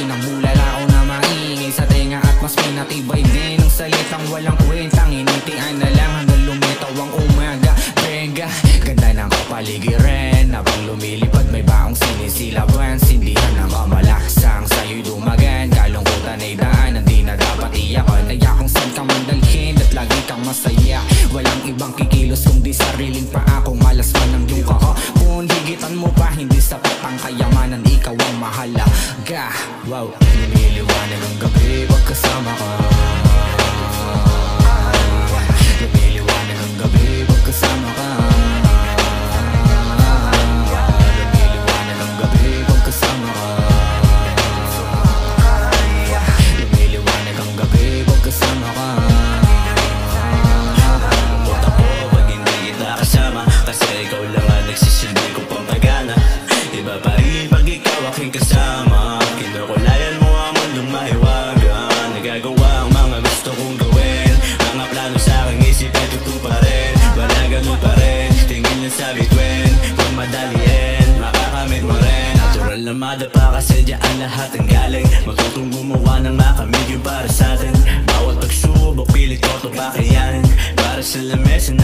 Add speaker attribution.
Speaker 1: Ay namulala ako na maingay sa tenga at mas pinatibay din ang salitang walang kwentang initian na lang hanggang lumitaw ang umaga. Benga, ganda ng kapaligiran habang lumilipad may baong sinisilaban. Sindihan ng kamalaksang sa'yo'y dumagan. Kalungkutan ay daan, hindi na dapat iyakan. Kaya kung saan kang mandalhin at lagi kang masaya, walang ibang kikilos kundi sariling paa. Kung malas man ang iyong kahapon, higitan mo pa, hindi sapat ang kayamanan, ikaw ang mahalaga. Wow, lumiliwanag ang gabi pag kasama ka. Lumiliwanag ang gabi pag kasama ka. Lumiliwanag ang gabi pag kasama ka. Lumiliwanag ang gabi pag kasama ka.
Speaker 2: Lungkot ako pag hindi kita kasama, kasi ikaw lang ang nagsisilbi ko pampagana. Iba pa rin pag ikaw aking kasama. Kinukulayan mo ang mundong mahiwagan. Nagagawa ang mga gusto kong gawin. Mga plano sa aking isip ay tutuparin. Wala ganun pa rin, tingin lang sa bituin. Huwag madaliin, makakamit mo rin. Natural na madapa kasi dyan lahat ang galing. Matutong gumawa ng makamig yung para sa atin. Bawat pagsubok pilit ko ito kakayanin. Para sa lamesa